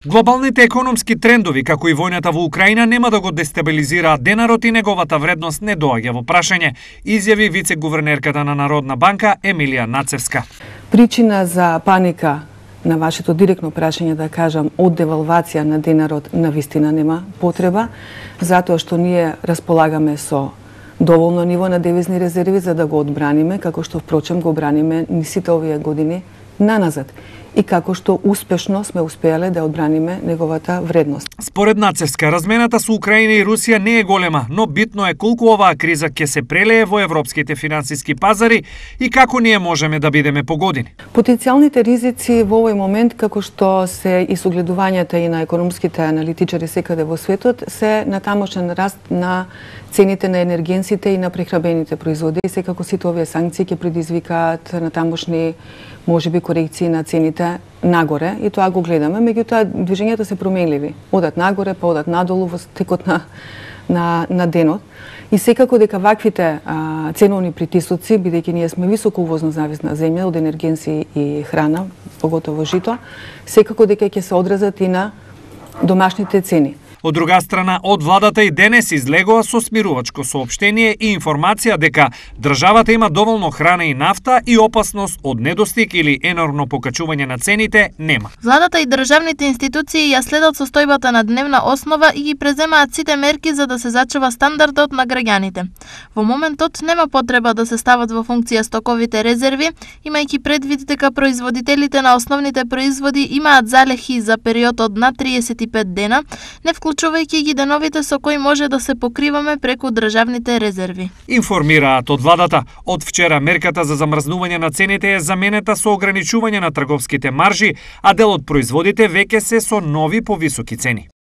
Глобалните економски трендови, како и војната во Украина, нема да го дестабилизираат денарот и неговата вредност не доаѓа во прашање, изјави вице-гувернерката на Народна банка Емилија Нацевска. Причина за паника на вашето директно прашање, да кажам, од девалвација на денарот навистина нема потреба, затоа што ние располагаме со доволно ниво на девизни резерви за да го одбраниме, како што впрочем го браниме ни сите овие години наназад и како што успешно сме успеале да одбраниме неговата вредност. Според Нацевска, размената со Украина и Русија не е голема, но битно е колку оваа криза ќе се прелее во европските финансиски пазари и како ние можеме да бидеме погодени. Потенцијалните ризици во овој момент, како што се и согледувањата и на економските аналитичари секаде во светот, се на тамошен раст на цените на енергенсите и на прехранбените производи. И секако сите овие санкции ќе предизвикаат на тамошни можеби корекции на цените нагоре и тоа го гледаме, меѓутоа движењата се променливи. Одат нагоре, па одат надолу во текот на денот. И секако дека ваквите ценовни притисоци, бидејќи ние сме високо увозно зависна земја од енергенси и храна, поготово жито, секако дека ќе се одразат и на домашните цени. Од друга страна, од владата и денес излегува со смирувачко соопштение и информација дека државата има доволно храна и нафта и опасност од недостиг или енормно покачување на цените нема. Владата и државните институции ја следат состојбата на дневна основа и ги преземаат сите мерки за да се зачува стандардот на граѓаните. Во моментот нема потреба да се стават во функција стоковите резерви, имајќи предвид дека производителите на основните производи имаат залехи за период од над 35 дена, не вклучувајќи ги деновите со кои може да се покриваме преку државните резерви. Информираат од владата. Од вчера мерката за замрзнување на цените е заменета со ограничување на трговските маржи, а дел од производите веќе се со нови повисоки цени.